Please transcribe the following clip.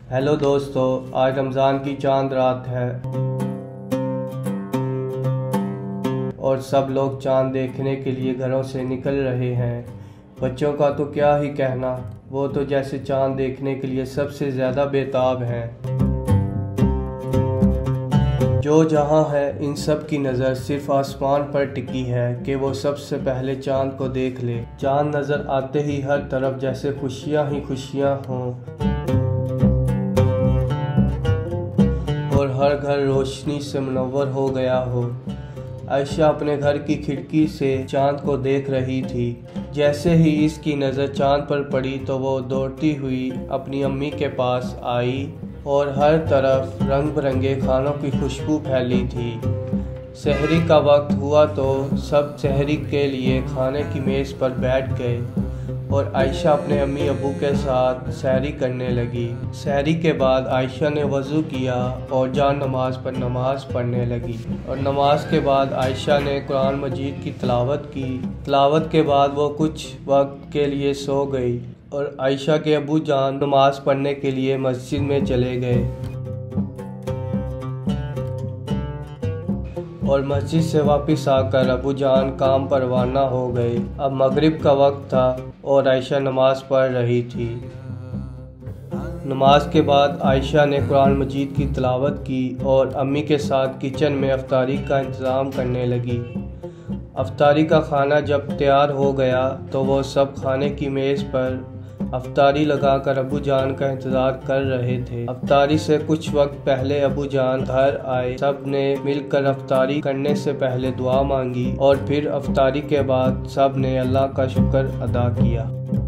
Hello दोस्तों, आज रमज़ान की चांद रात है और सब लोग चांद देखने के लिए घरों से निकल रहे हैं। बच्चों का तो क्या ही कहना, वो तो जैसे चांद देखने के लिए सबसे ज़्यादा बेताब हैं। जो जहां है इन सब की नज़र सिर्फ आसमान पर टिकी है कि वो सबसे पहले चांद को देख ले। चांद नज़र आते ही हर तरफ जैसे खुशियां ही खुशियां हों और हर घर रोशनी से मुनव्वर हो गया हो। आयशा अपने घर की खिड़की से चांद को देख रही थी। जैसे ही इसकी नज़र चांद पर पड़ी तो वो दौड़ती हुई अपनी अम्मी के पास आई और हर तरफ रंग बिरंगे खानों की खुशबू फैली थी। सहरी का वक्त हुआ तो सब सहरी के लिए खाने की मेज़ पर बैठ गए और आयशा अपने अम्मी अबू के साथ सहरी करने लगी। सहरी के बाद आयशा ने वज़ू किया और जान नमाज पर नमाज़ पढ़ने लगी और नमाज के बाद आयशा ने कुरान मजीद की तिलावत की। तिलावत के बाद वो कुछ वक्त के लिए सो गई और आयशा के अबू जान नमाज पढ़ने के लिए मस्जिद में चले गए और मस्जिद से वापस आकर अबू जान काम पर रवाना हो गए। अब मगरिब का वक्त था और आयशा नमाज पढ़ रही थी। नमाज के बाद आयशा ने कुरान मजीद की तिलावत की और अम्मी के साथ किचन में अफ्तारी का इंतज़ाम करने लगी। अफ्तारी का खाना जब तैयार हो गया तो वो सब खाने की मेज़ पर अफ्तारी लगाकर अबू जान का इंतज़ार कर रहे थे। अफ्तारी से कुछ वक्त पहले अबू जान घर आए। सब ने मिलकर अफ्तारी करने से पहले दुआ मांगी और फिर अफ्तारी के बाद सब ने अल्लाह का शुक्र अदा किया।